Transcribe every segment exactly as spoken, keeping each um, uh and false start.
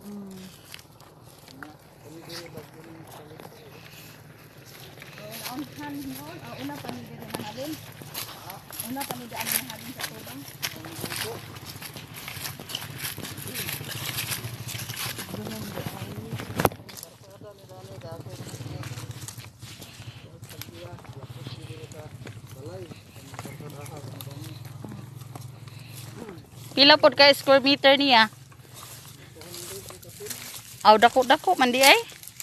Mm. Una-unhan noon, ah, una pa ni diri mahalin. Una pa ni daan mahalin sa tubang. Pila pod ka square meter niya? Aw dako-dako man di ay.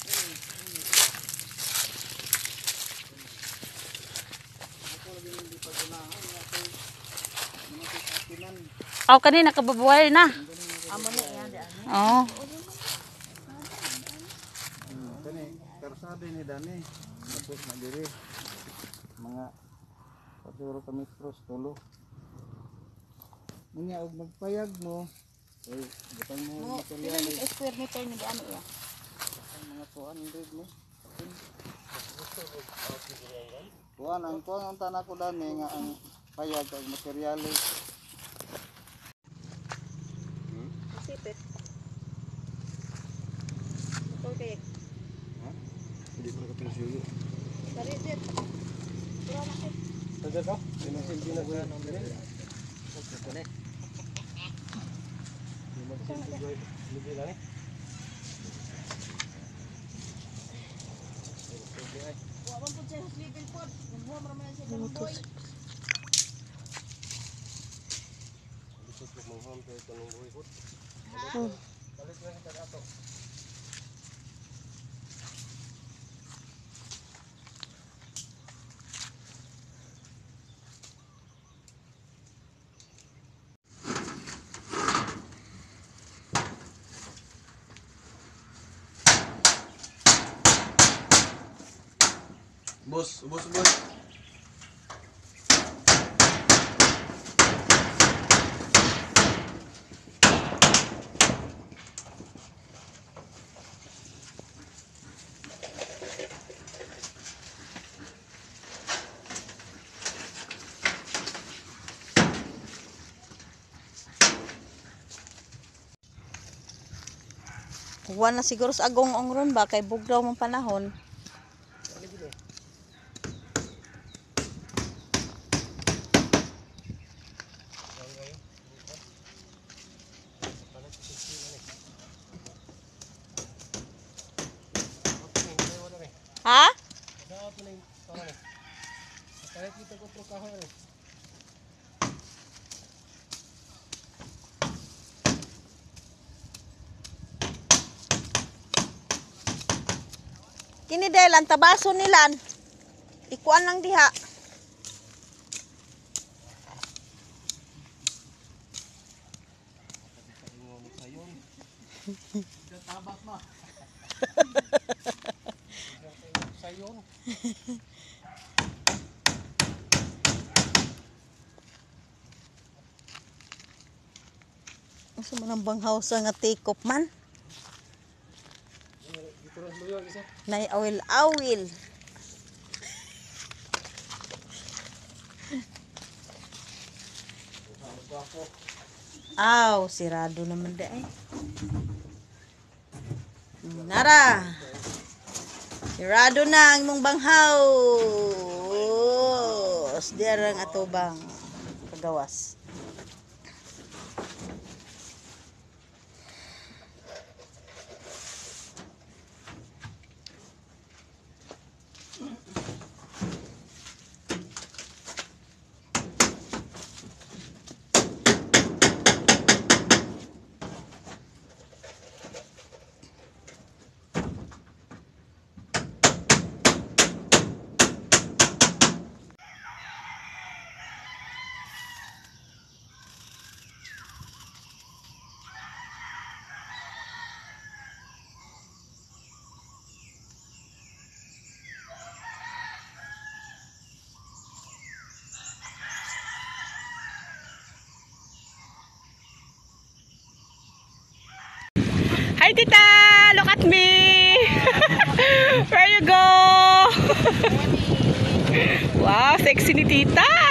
Aw kanina kababuhay na. Amo na yan di ani. Oh. Kani karsada ni dani. Tapos mandiri mga paturo kami cross tulo. Munya og magpayag mo. Oy, butang mo Mo pila ni ka square meter ni di ani ya. mga two hundred mo. Kuan ang kuan ang tanan ko dani nga ang payag og materyales. Sipit. Okay. Ha? Hindi ko ka pinsuyo. Dari dit. Pura na kay. Sada ka? Pinasilbi na ko yan ang dire. Okay ko ni. Hindi mo silbi ko. Silbi lang eh. Wa man pud siya level pod. Mo man man siya boy. Gusto ko mo hom kay tanong boy ko. Balik lang kita ato. Bos, bos, bos. Huwag na siguro sa agong ongron ba kay bugdaw mong panahon. Ha? Kini dahil ang tabaso nilan. Ikuan lang diha. Tabak mo. Sayon. Asa man ang banghaw sa nga tikop man? Nay awil-awil. Aw, sirado naman da eh. Nara. Sirado na ang mong banghaw. Diarang atubang kagawas. Hi tita, look at me. Where you go? Wow, sexy ni tita.